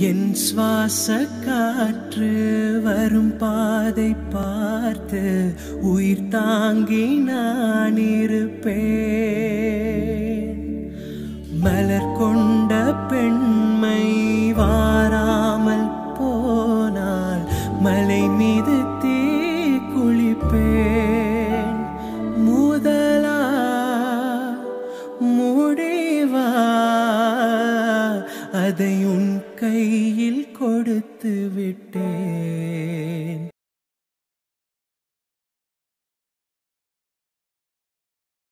என் சுவாச காற்று வரும் பாதை பார்த்து உயிர் தாங்கி நான் இருப்பேன். மலர் கொண்ட பெண்மை வாராமல் போனால் மலை மீது தீ குளிப்பேன். முதலா முடிவா அதை உன் கையில் கொடுத்து விட்டேன்.